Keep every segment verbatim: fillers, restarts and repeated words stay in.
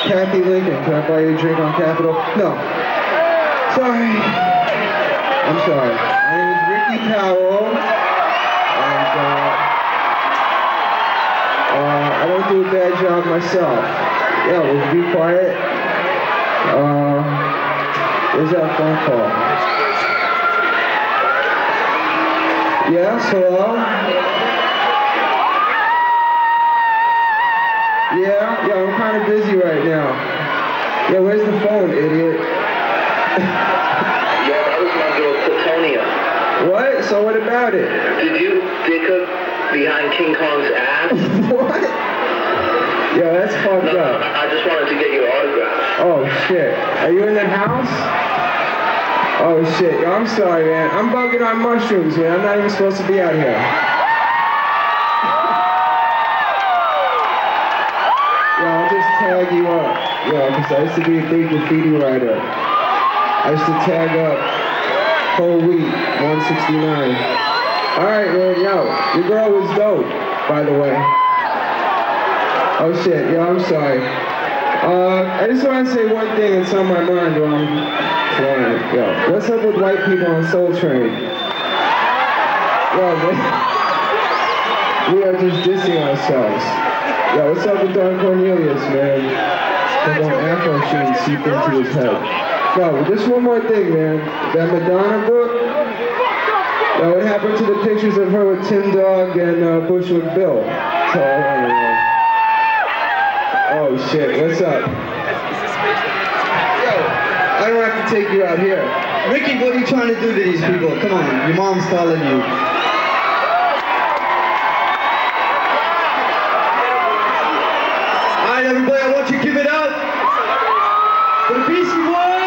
Kathy Lincoln, can I buy you a drink on Capitol? No. Sorry. I'm sorry. My name is Ricky Powell, and uh, uh, I don't do a bad job myself. Yeah, will you be quiet? Uh, where's that phone call? Yes, hello? Yeah, yeah, I'm kind of busy right now. Yeah, where's the phone, idiot? Yeah, that was my girl, Platonia. What? So what about it? Did you dick up behind King Kong's ass? What? Yeah, that's fucked no, up. I just wanted to get your autograph. Oh, shit. Are you in the house? Oh, shit. Yo, I'm sorry, man. I'm bugging on mushrooms, man. I'm not even supposed to be out here. Yo, I'll just tag you up. Yo, because I used to be a big graffiti writer. I used to tag up whole week, one sixty-nine. Alright, man, yo. Your girl was dope, by the way. Oh, shit. Yo, I'm sorry. Uh, I just want to say one thing that's on my mind while I'm flying. Yo, what's up with white people on Soul Train? Yo, man. We are just dissing ourselves. Yo, what's up with Don Cornelius, man? Come on, Afro sheen seeped into his head. Yo, just one more thing, man. That Madonna book, yo, what happened to the pictures of her with Tim Dog and uh, Bushwick Bill? That's all I want to know. Oh shit, what's up? Yo, I don't have to take you out here. Ricky, what are you trying to do to these people? Come on, your mom's calling you. All right, everybody, I want you to give it up for the Beastie Boys!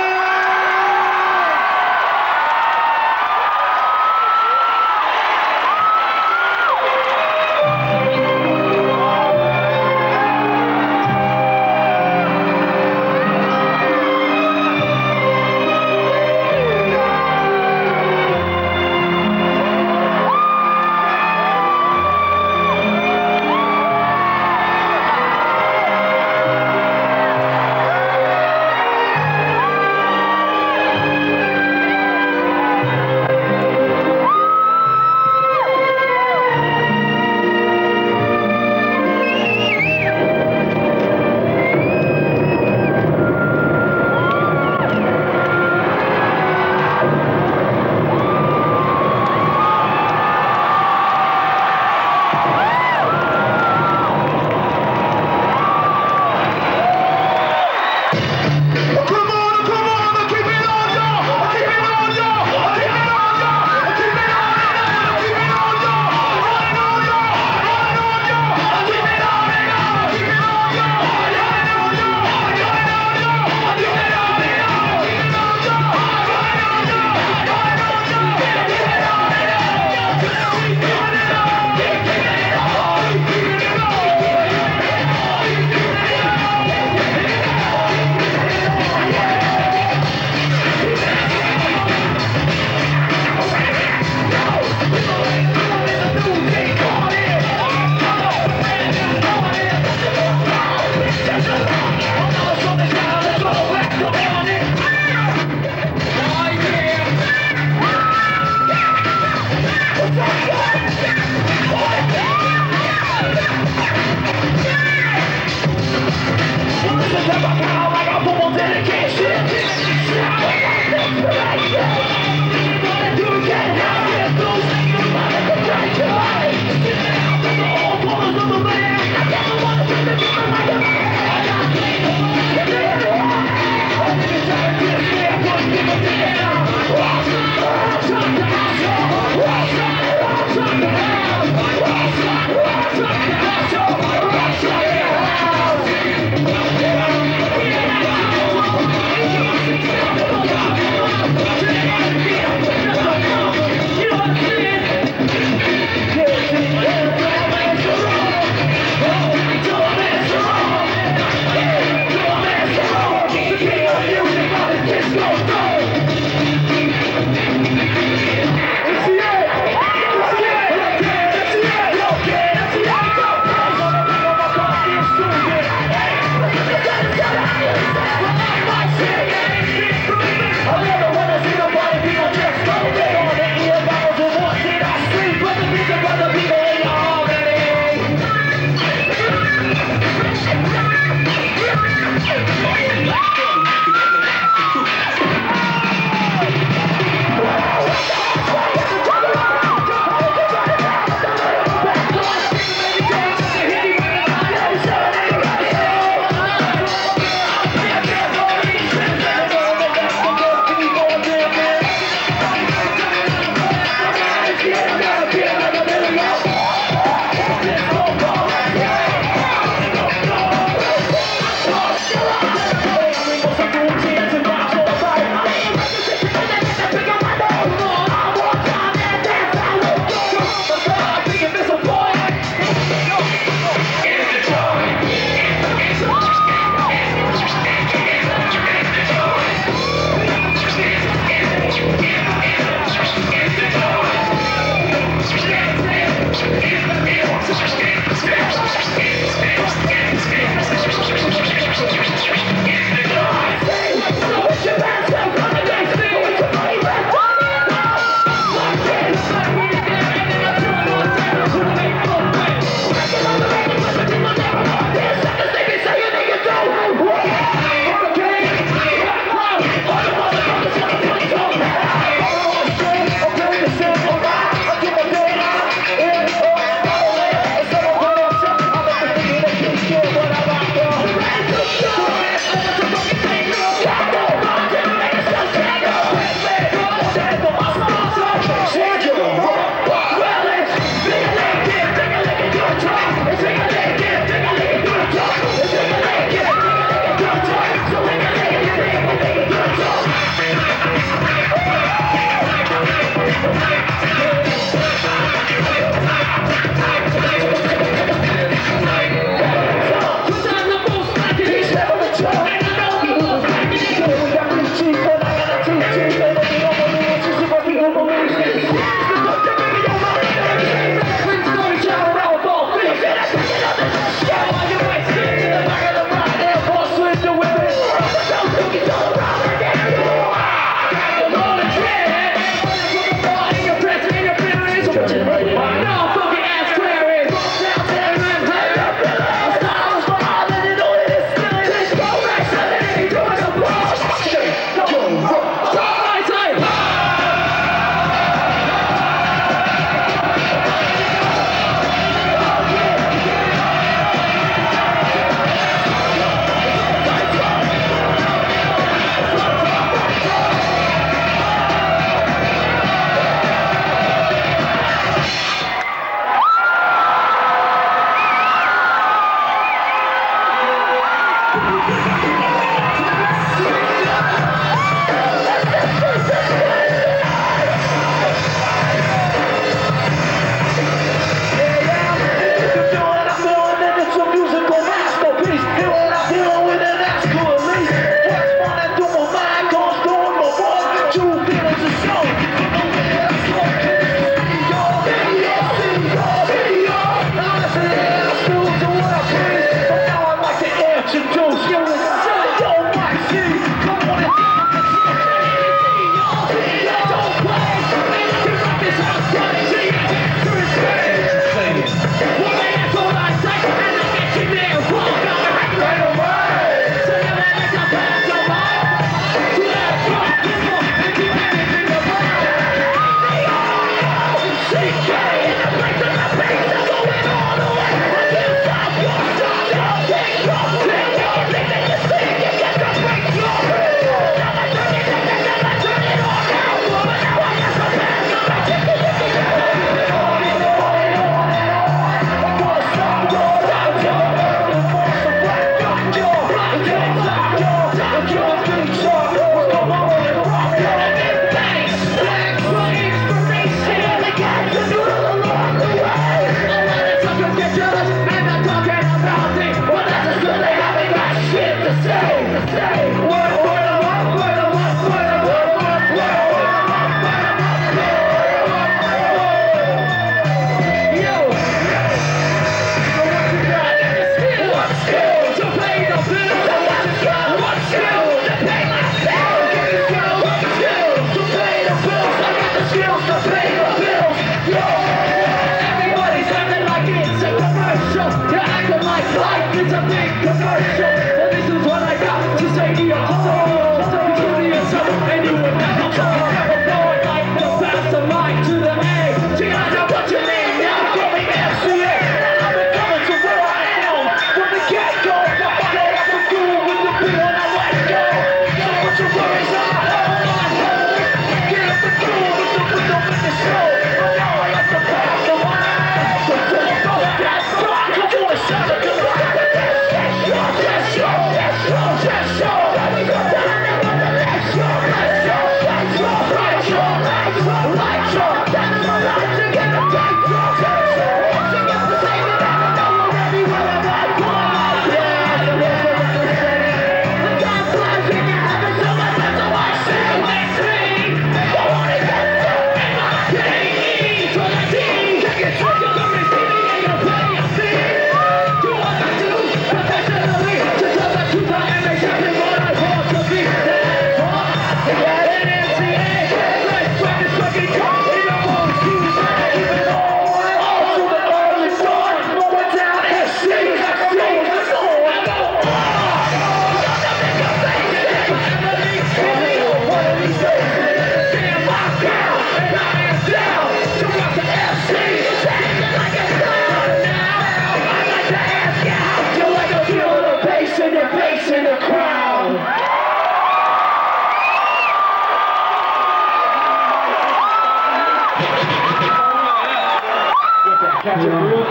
Catch it, real.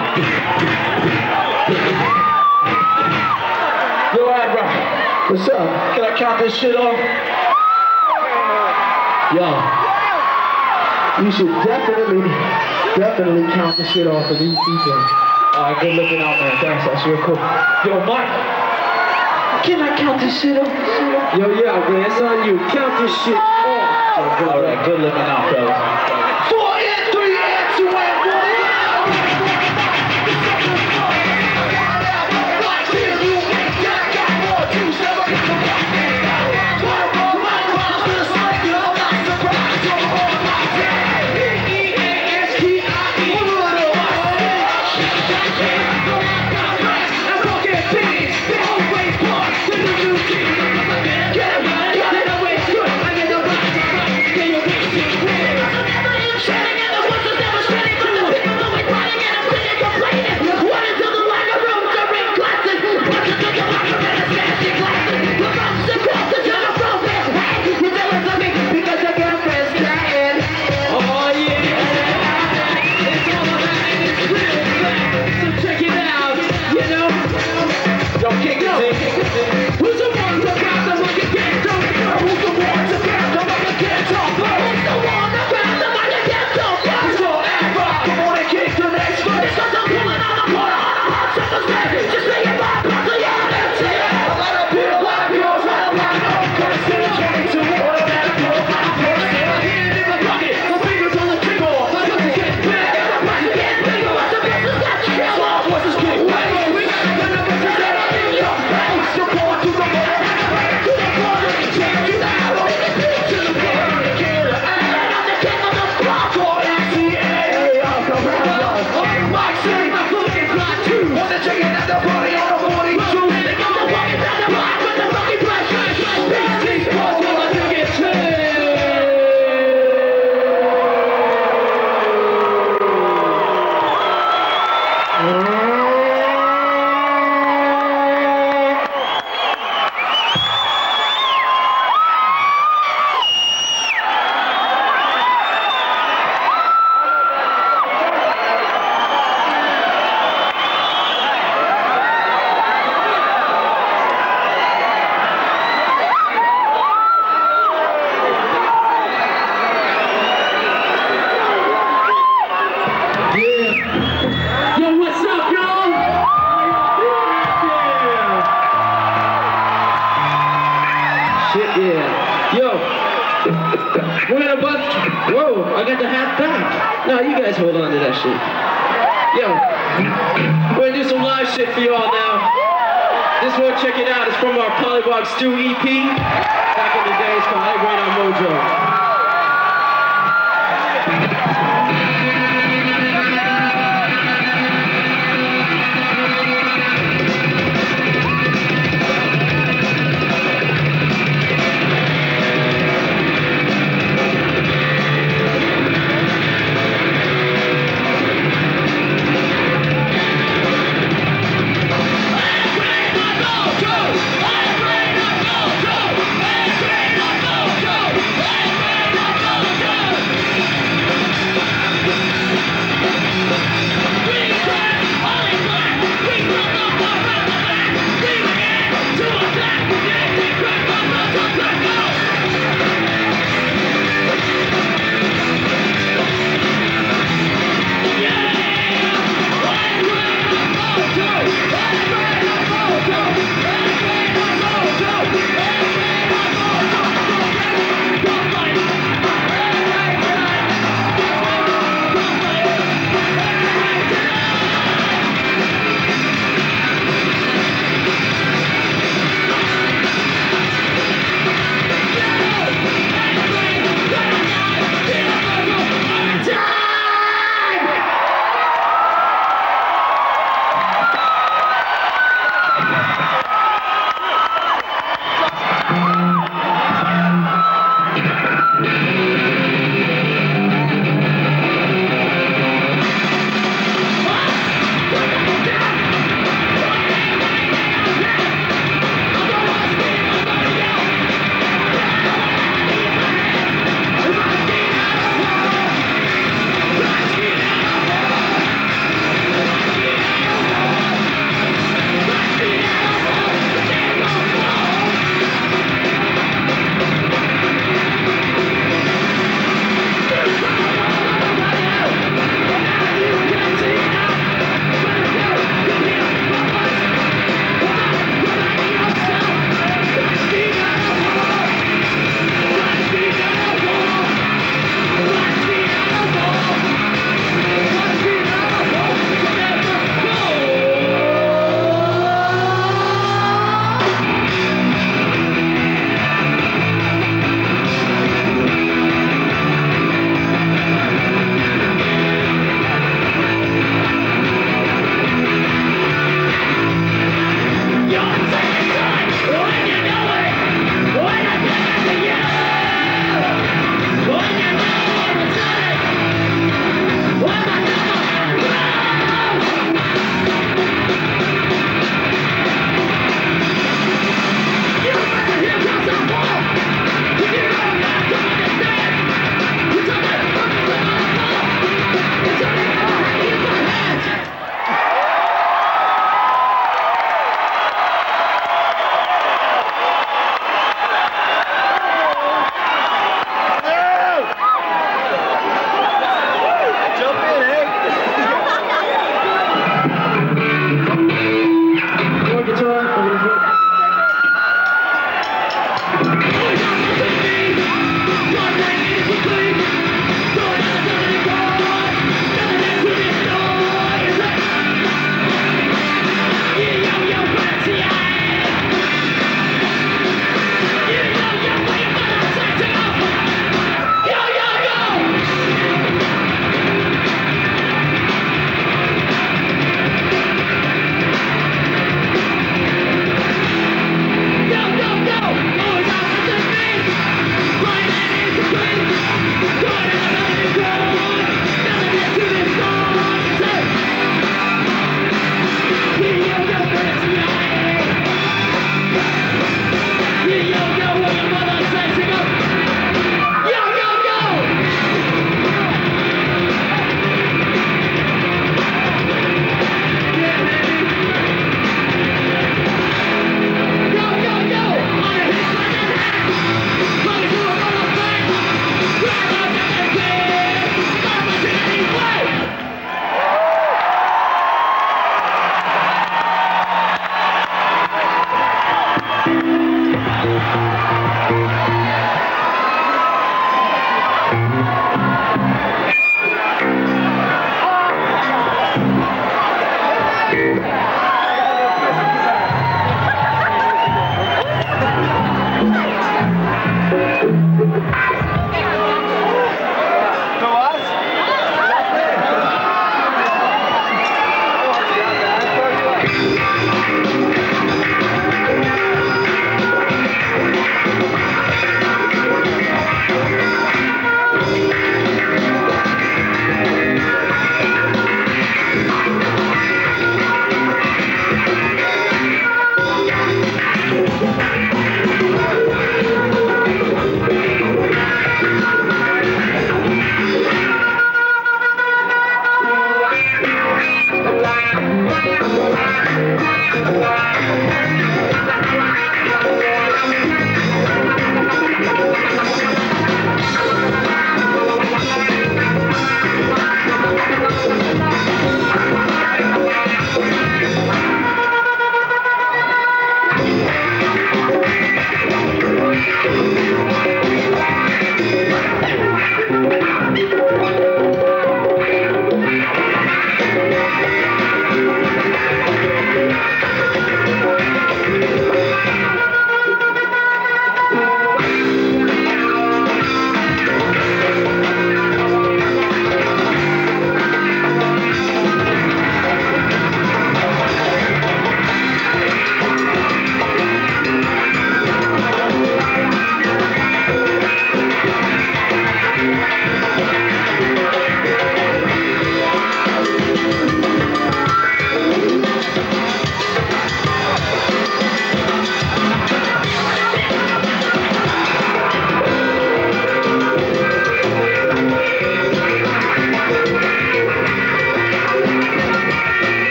Yo, Abra. What's up? Can I count this shit off? Yo. You should definitely, definitely count the shit off for these people. Alright, good looking out, man. Thanks, that's real cool. Yo, Mike. Can I count this shit off? Yo, yo, man, it's on you. Count this shit off. Alright, good looking out, fellas. Four and three and two and one. shit, yeah. Yo, we're gonna bust. Whoa, I got the hat back. No, you guys hold on to that shit. Yo, we're gonna do some live shit for y'all now. This one, check it out. It's from our Polywog Stew E P. Back in the day, it's called Hey Brain on Mojo.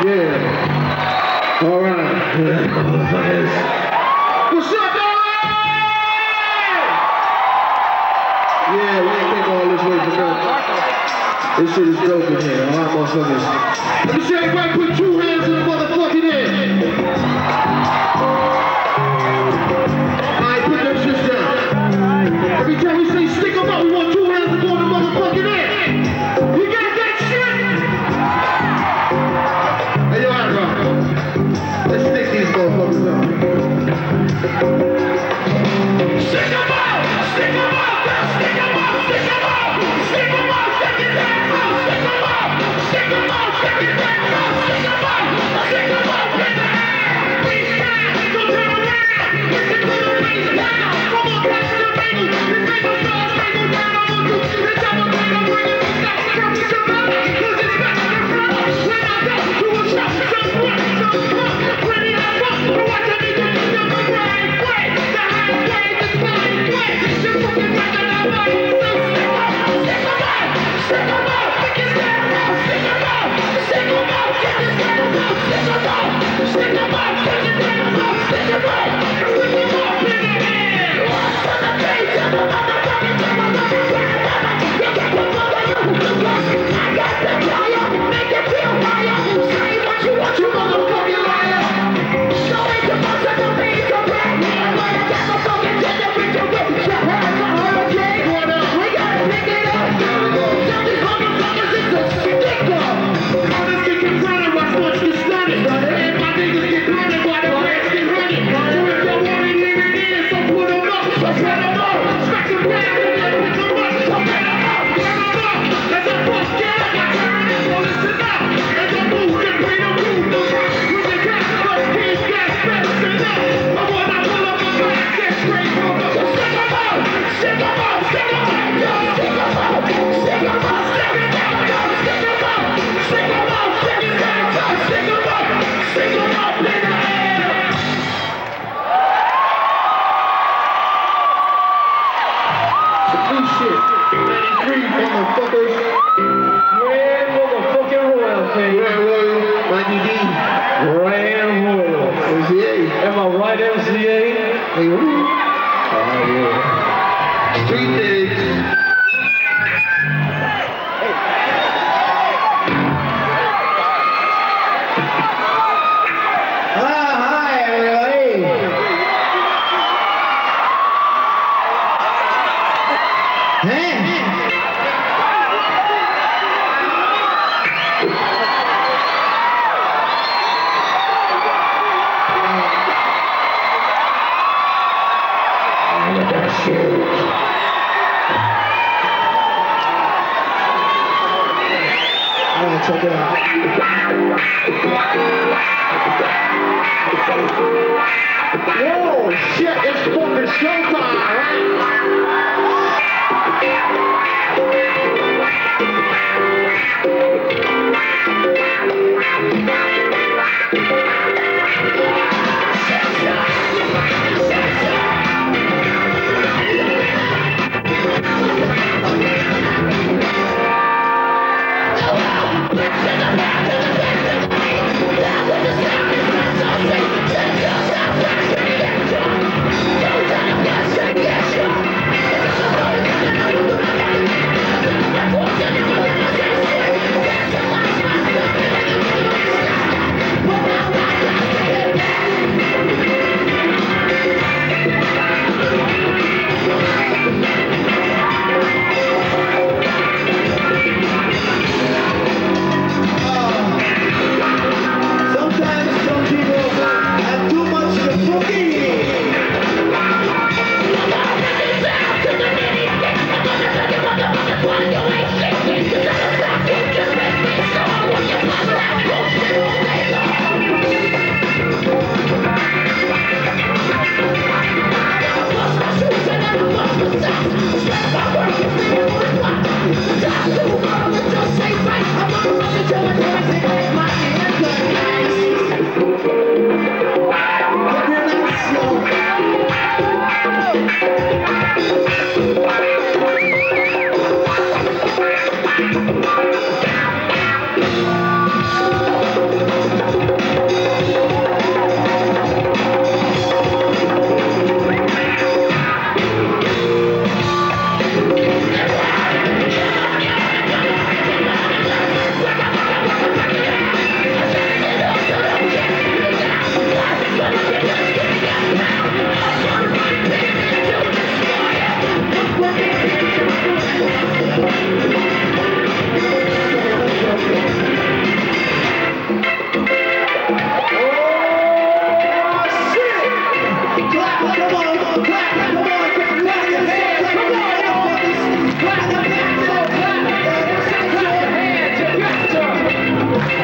Yeah. All right. What's up, dog? Yeah, we ain't take all this way for nothing. This shit is dope in here. All right, motherfuckers. Let me see everybody put two hands in the motherfucking air. All right, put them shits down. Every time we say stick 'em up, we want two hands to go in the motherfucking air. You got that shit? Hey, yo, all right, let's stick these motherfuckers up. Stick 'em up! Stick 'em up! Stick 'em up! Stick 'em up! Stick 'em up! Stick his hands up! Stick 'em up! Stick 'em up! Stick his hands up! Stick 'em up! Stick 'em up! In the air! Freestyle! Don't turn around! Listen to the bass now! Come on, catch the bagel! This bagel stars, bagel down on you! This double bagel bring it to stop! Come to somebody! Cause it's back to the front! When I go to a shop, some fun, some fun! Ready to rock! But watch a nigga do the right way! The highway, the flying way! The fucking rock of the light! So stick 'em up! Stick 'em up! Stick 'em up! Stick his hands up! Stick 'em up! Stick 'em up! Stick his hands up! Stick 'em up! Stick 'em up! Stick his hands up! Stick 'em up! Stick 'em up in the air! Watch for the bass and the motherfucking drum of the fire! You got the motherfucking rush! I got the fire! Make it feel higher! Say what you want, you motherfucking liar! So ain't supposed to believe the rap! And when I got the fucking tender with the whip, your hands are hurricane! What up? We gotta pick it up! Tell these motherfuckers it's a stick-up! Others get confronted, watch once get stunted! And my niggas get blunted while the rats get running! So if y'all want it, here it is, so put 'em up! So put 'em up! Smack 'em down and then pick 'em up! So put 'em up! Put 'em up! As I fuck down, I turn it, so listen up! As I move, then bring 'em move the rock! With the cat, fuck kids, gas, medicine up! But when I pull up a back, get straight from the... So stick 'em up! Stick 'em up! Stick 'em up! Yo, stick 'em up! Stick 'em up! Stick 'em up! Yo, stick 'em up! Stick 'em up! Stick 'em up! Stick 'em up! Stick 'em up in the air! New shit. ninety-three motherfuckers. Grand motherfucking royalty. Grand Royal, ninety D. Grand royal. M C A. Am I right, M C A? Hey, what? Oh, yeah. Street Digs. Ah, hi, everybody. Hey. Alright, check it out. Whoa, shit, it's fucking showtime,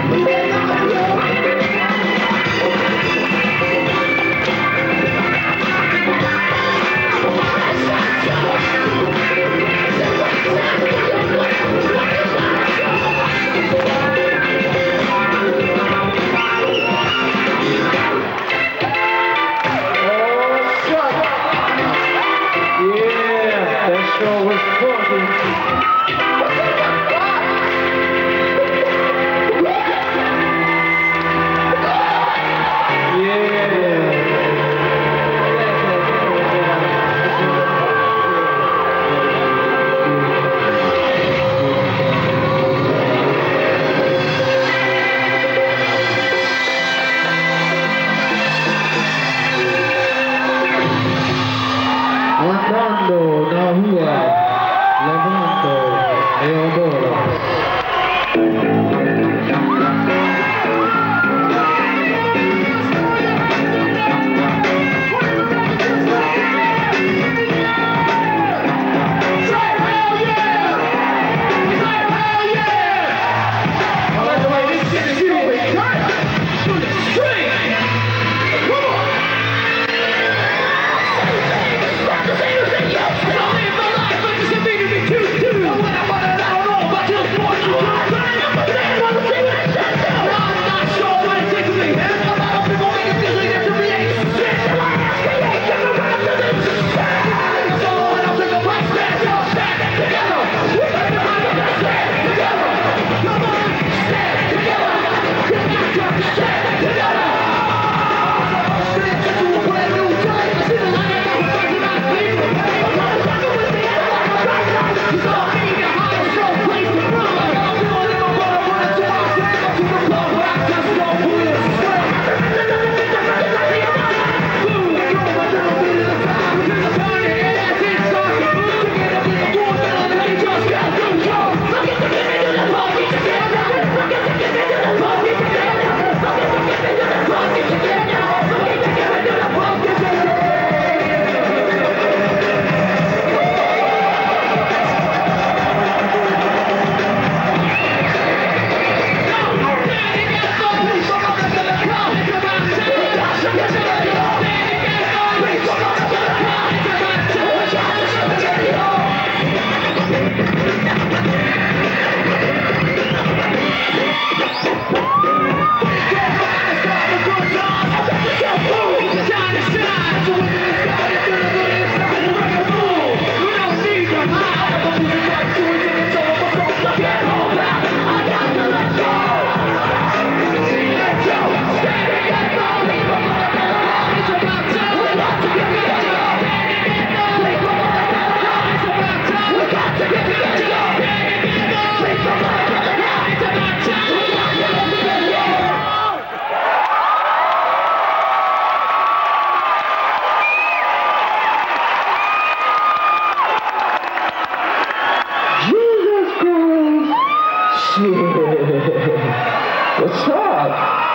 What's up?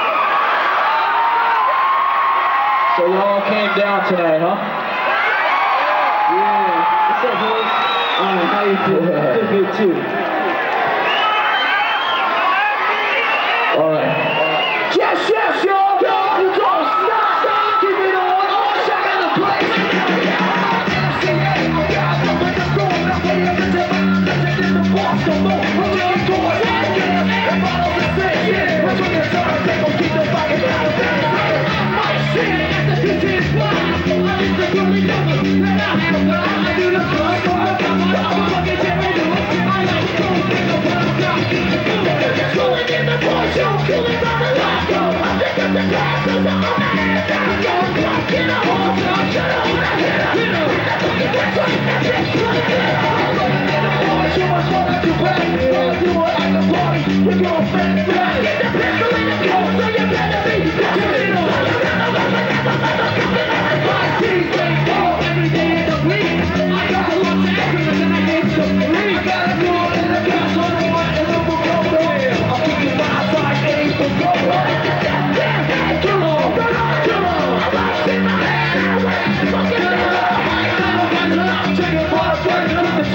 So y'all came down tonight, huh? Yeah. What's up, boys? Alright, how you doing? Good, good too. Alright. Yes, yes, y'all! You don't stop! Give it all, all shot in the place!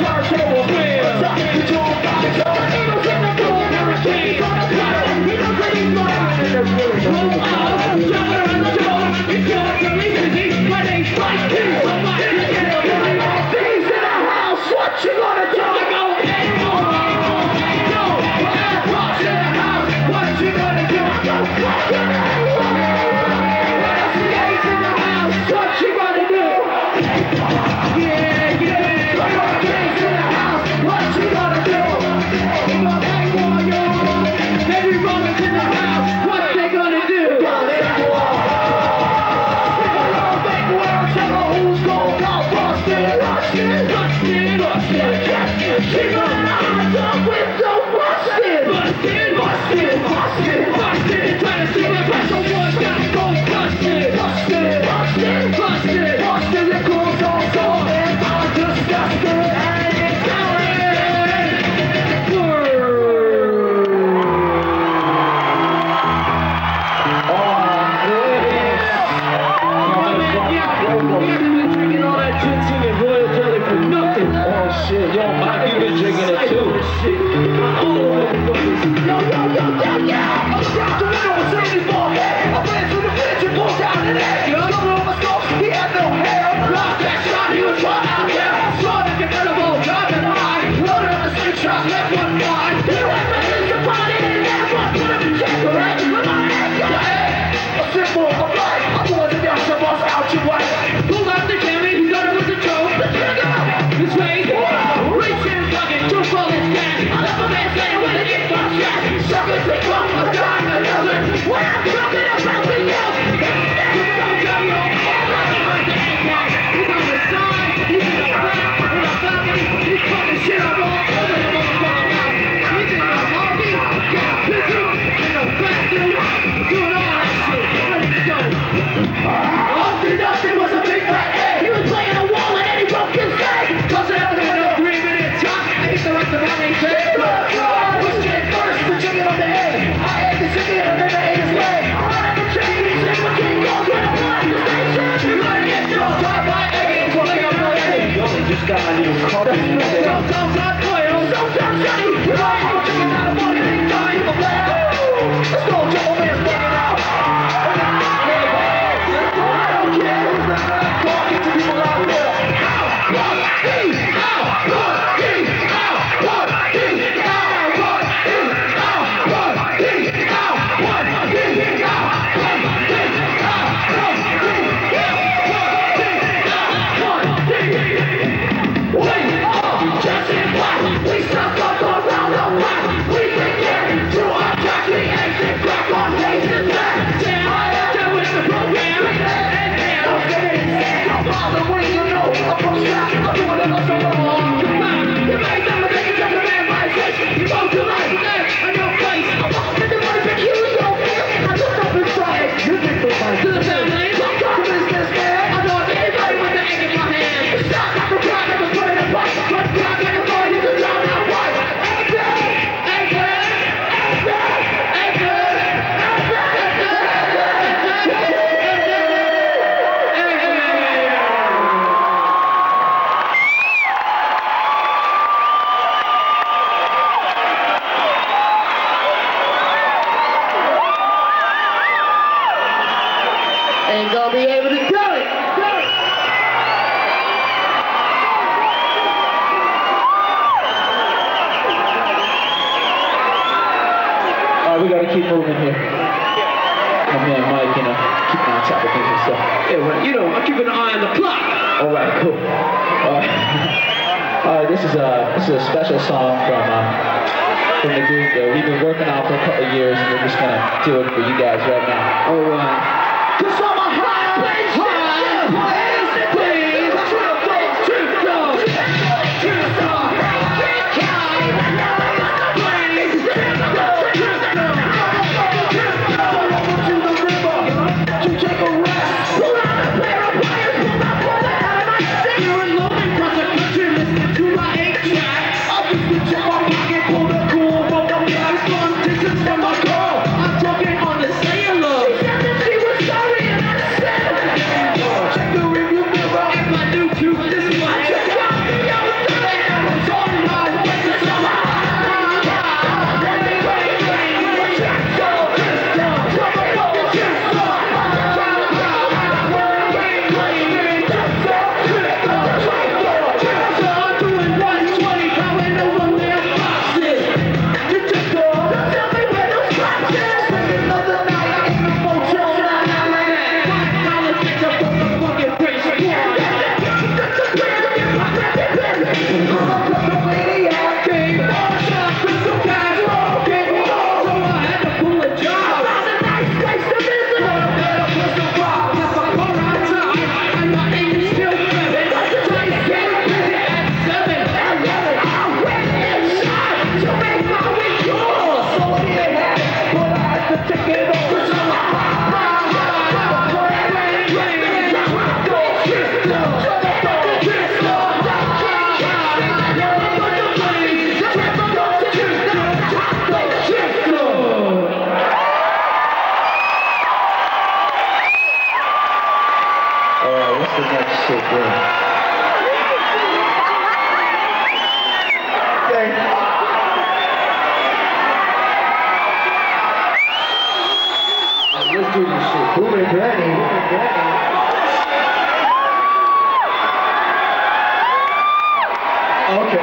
We're What you gonna do? I go, hey, oh, yo, what's in the house? What you gonna do? I go, fuck it. What else you guys in the house? What you gonna do? Yeah, yeah. What else you guys in the house? What you gonna do? I'm gonna hang on you. Everybody's in the house. What they gonna do? Gonna hang on. Who's going out? Busted, busted, busted, busted. Keep my eyes up with the busted, busted, busted, busted, busted. Trying to see the best of what's gotta go busted, busted, busted, busted, busted. Your clothes all sore and I'm disgusted and it's going. Shit, yo, Mike, you been drinking it too. Shit. Oh, yo, yo, yo, yo, yo. I'm down to the window, sitting for a head. I ran through the bridge and pulled down an egg. I don't know myself, he had no hair. Lost that shot, he was right out there. Saw the convertible, driving by. Loaded up the six shots, left one fly. You had my hands to find it, and everyone put up a check, correct? With my hands got it. A simple, a blind. I wasn't down to bust out your way. Pulled out the camera, he thought it was a joke. Let's go. This way. Suckers take off a dime another. When I'm talking about the you, it's so dumb, you don't fall out of my dang. He's on the side, he's in the back, in the balcony, he's fucking shit up all over the motherfucking house. He's in the lobby, got a pistol, in a bathroom, doing all that shit, ready to go. All through nothing was a big fat egg. He was playing a wall and then he broke his leg. Toss it out the window, three minutes top. I think the rest of my name's dead. Chicken on the head. I ate the chicken and then I ate his leg. I had the chicken, he's in my King Kong when I'm on the station. You're gonna get your drive by egg. Well, like I'm not egg. Yo, just got my new coffee. Don't, don't, don't, oil. Don't, don't, Johnny. You're all I'm chicken out of money. Big time. Let's go, Jumbo Man's fucking out. I don't care who's not talking to people out there. How? What? He? How? What? He? How? What? He? How? We stop up around the block. We can get to our track. We exit back on faces back. Down, down with the program. And down. Don't get it insane. Don't bother when you know I'm from Slack. I'm doing it all so long. Come on. You made them a thing. Just a man by six. You go to life. There. On your face. I'm walking in the money. But you don't care. I look up inside. You think the fight. To the family. I'm talking business, man. I know anybody with the egg in my hand. Stop. I'm the crowd. Never put in a fight. But crowd. Never put in a fight. Ain't gonna be able to do it. Do it. Alright, we gotta keep moving here. My man Mike, you know, keeping on top of things and stuff. Yeah, well, you know, I'm keeping an eye on the clock. Alright, cool. Alright. Alright, this is a this is a special song from uh, from the group that we've been working on for a couple of years, and we're just gonna do it for you guys right now. Alright. Cause I'm a high place, high place, please. Trip dog, trip dog, trip dog, trip dog, trip dog, over to the river to take a rest. Pull out a pair of pliers, pull my brother out of my seat. You're in London, cross the country, listening to my eight track. I'll just reach in my pocket, pull the cool, but I'm guys long distance from my girl. I'm talking on the cellular. She said that she was regretting. Okay.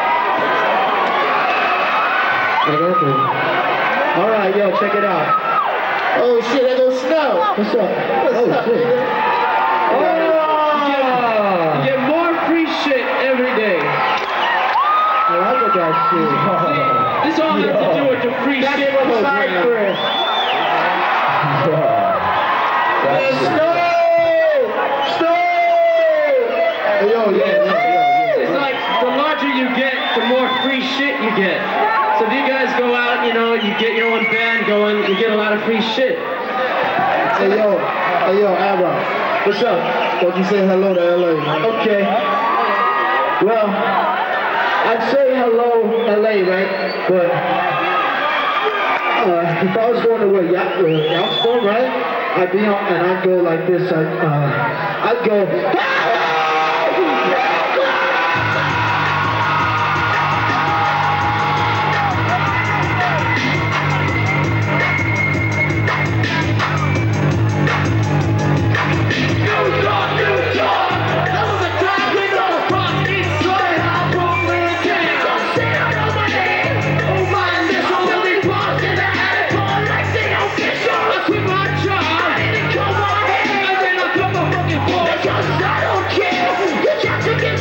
I got you. All right, yo, check it out. Oh shit, there goes Snow. What's up? What's oh, up, shit. nigga? Oh! You get more free shit every day. I like that shit. This all has to do with the free That's shit from program. Cypress. Hey, Snow! Snow! Hey, yo, yeah, yeah, yeah. It's like the larger you get, the more free shit you get. So if you guys go out, you know, you get your own band going, you get a lot of free shit. Hey, yo, hey, yo, Abra. What's up? Why don't you say hello to L A, man? Okay. Well, I'd say hello, L A, right? But uh, if I was going to what, yacht, uh, Yachtstorm, right? I'd be on and I'd go like this. I'd, uh, I'd go. Because I don't care, you got to get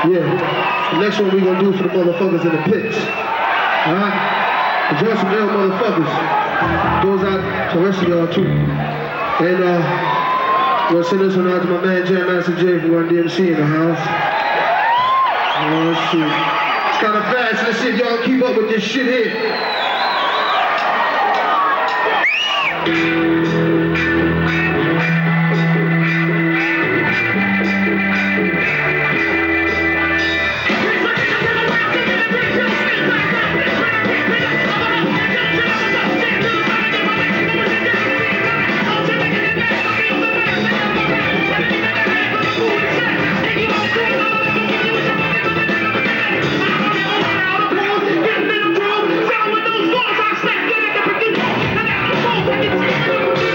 Yeah. The next one we gonna do for the motherfuckers in the pits. Alright? Cause y'all some real motherfuckers. Goes out to the rest of y'all too. And uh, I'm gonna send this one out to my man Jam Master J from Run D M C in the house. Oh shit. It's kinda fast. Let's see if y'all keep up with this shit here. Get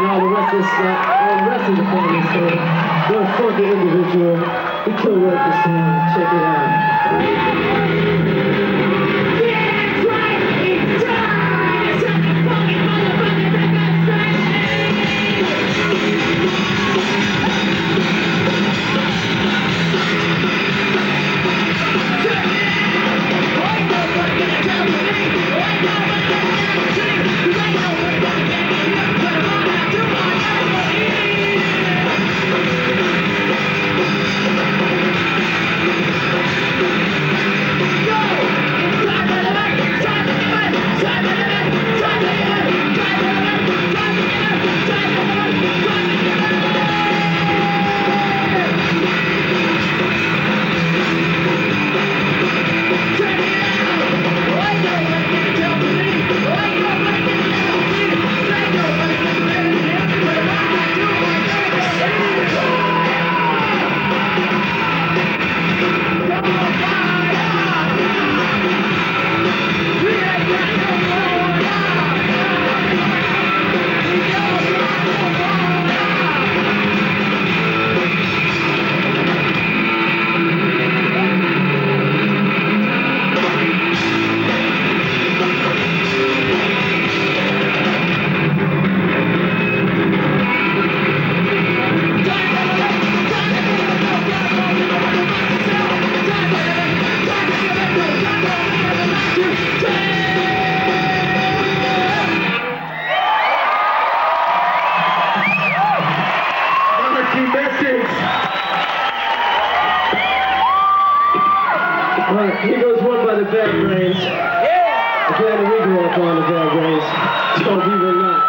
all the rest of the stuff, all the rest of the family story. What a funky individual. He killed work this time. Check it out. Alright, here goes one by the Bad Brains. Yeah! Again, we grew up on the Bad Brains. Don't be the not.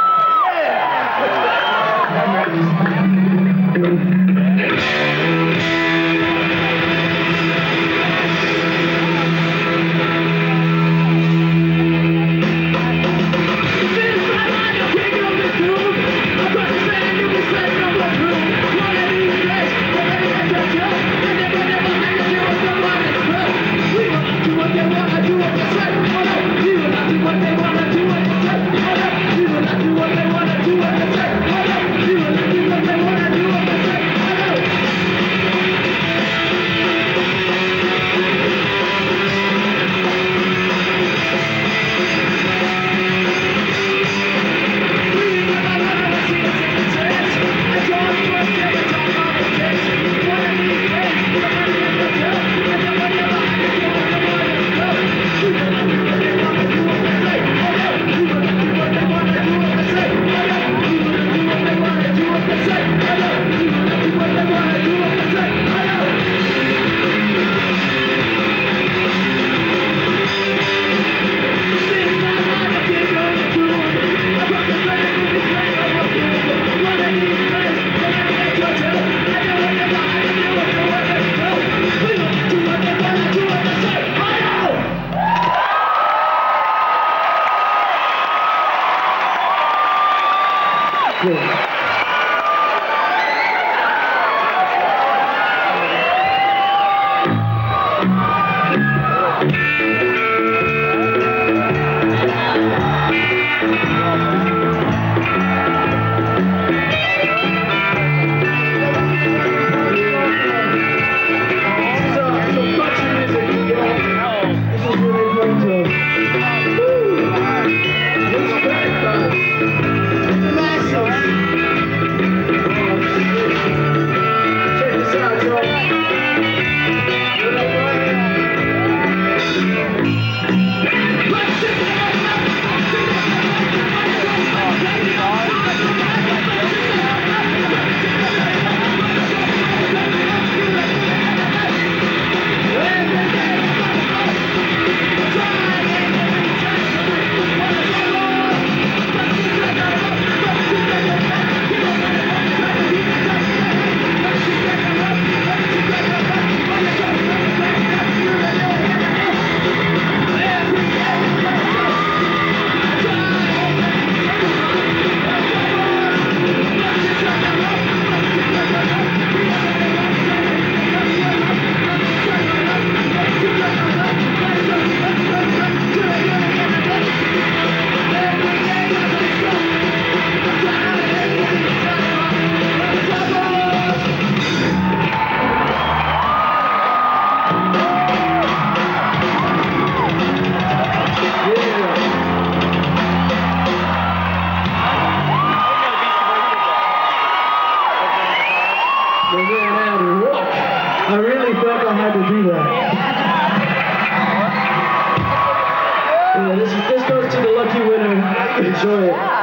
Respect,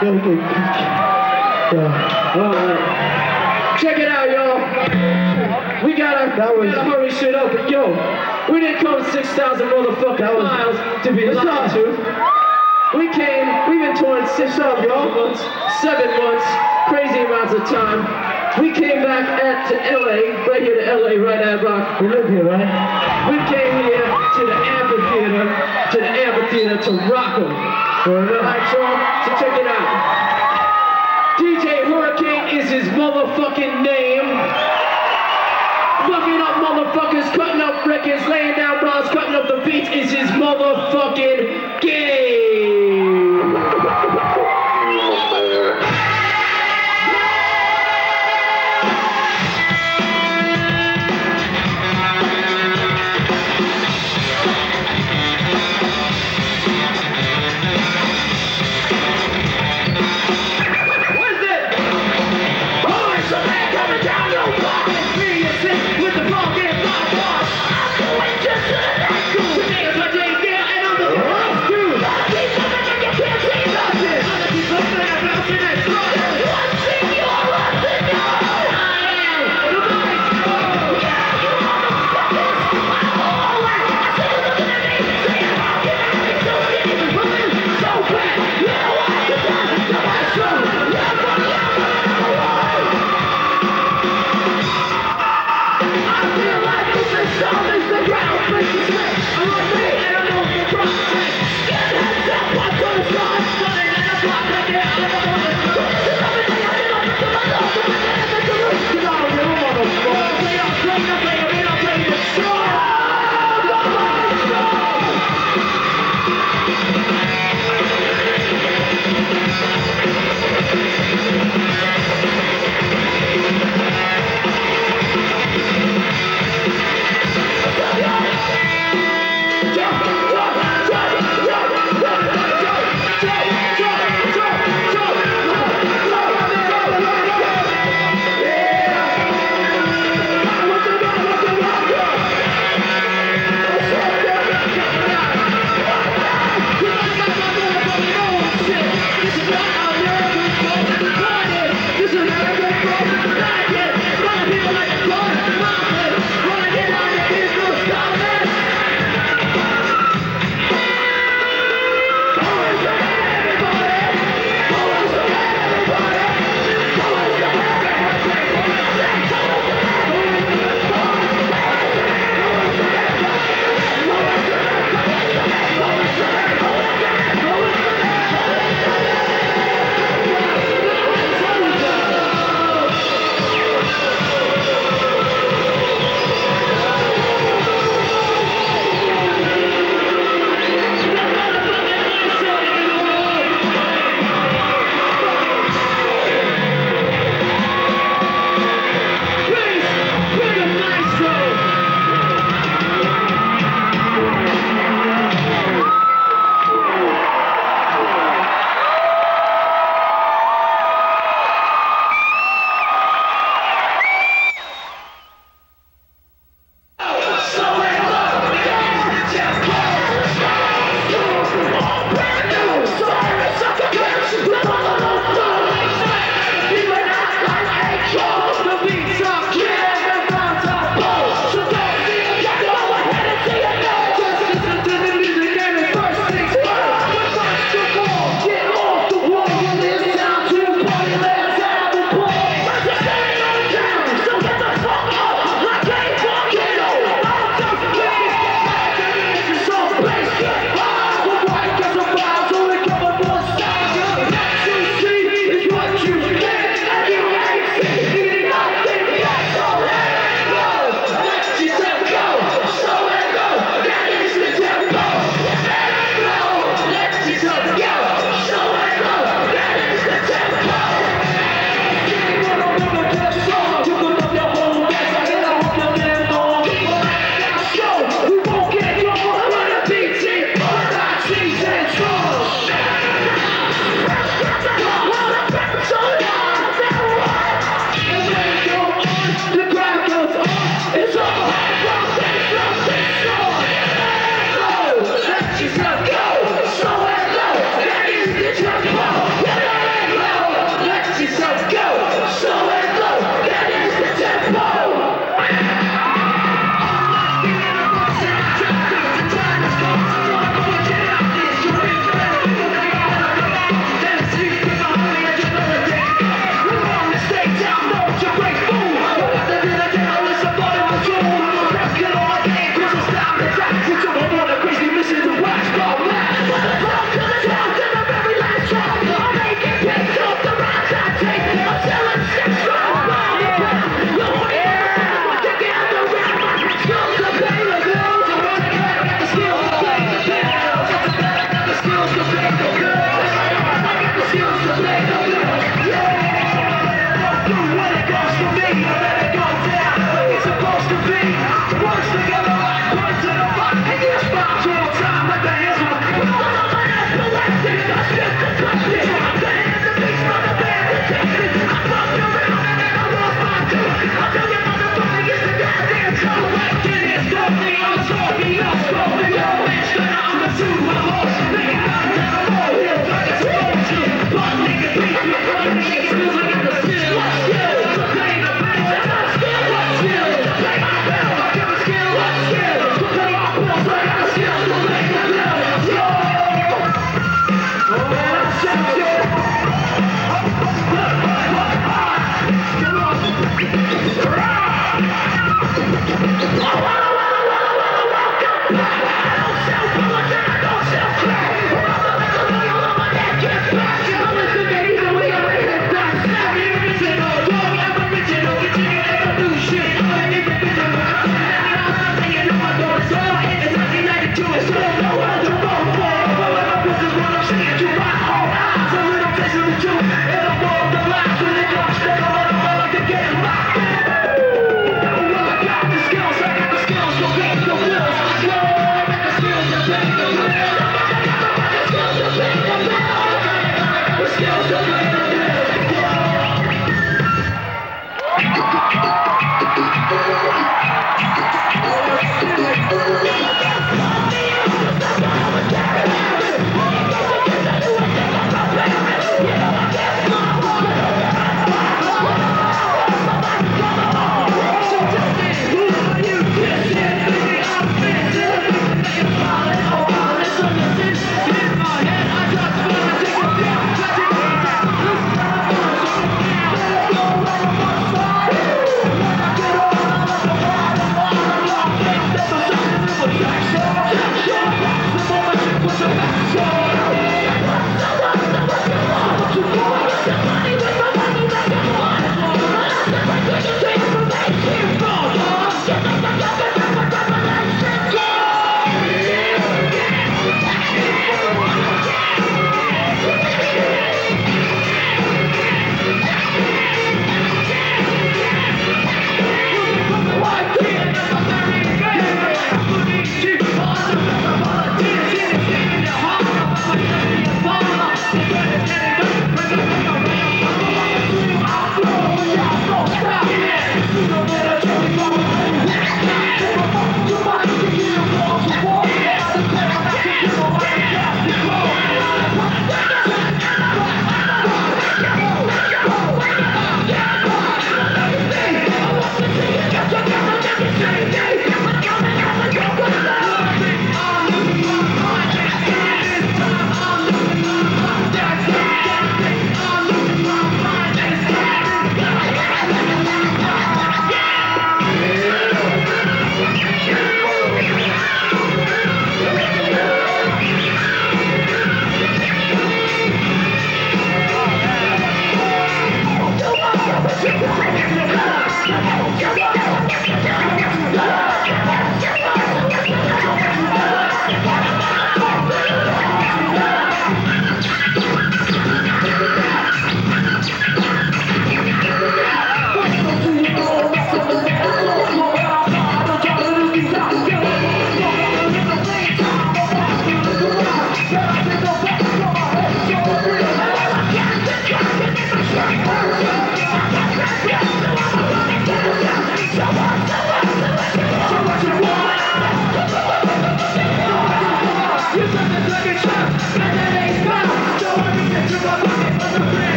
Yo, okay. Yeah. Alright. Check it out, y'all. We gotta, That was- we gotta hurry shit up, but yo, we didn't come six thousand motherfucking was- miles to be What's lied up? to. We came, we've been touring six up, y'all, months, seven months, crazy amounts of time. We came back at to L A, right here to L A, right at Rock. We live here, right? We came here to the amphitheater, to the amphitheater to rock 'em. Alright, y'all, so check it out. D J Hurricane is his motherfucking name. Fucking up motherfuckers, cutting up records, laying down rhymes, cutting up the beats is his motherfucking game.